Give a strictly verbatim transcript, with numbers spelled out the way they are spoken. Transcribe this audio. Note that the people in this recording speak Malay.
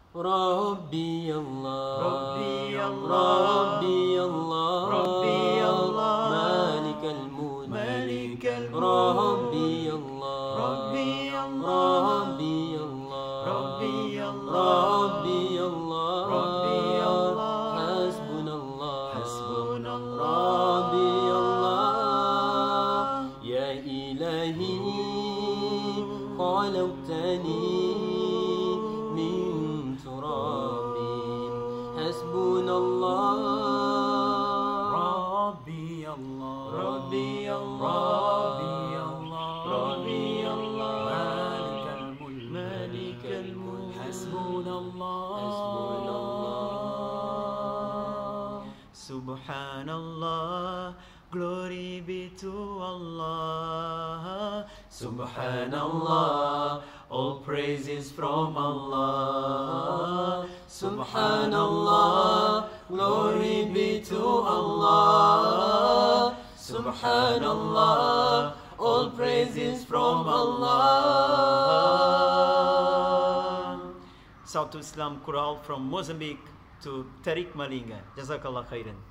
ربي الله ربي الله ربي الله ربي الله مالك الملك مالك الملك ربي الله ربي الله ربي الله ربي الله ربي الله ربي الله حسبنا الله حسبنا الله ربي الله يا إلهي خلقتني من تراب حسبنا الله ربي الله ربي الله ربي الله مالك الملك مالك الملك حسبنا الله حسبنا الله Subhanallah, glory be to Allah. Subhanallah, all praises from Allah. Subhanallah, glory be to Allah. Subhanallah, all praises from Allah. Sautul Islam Choral from Mozambique to Tariq Malinga. Jazakallah khairan.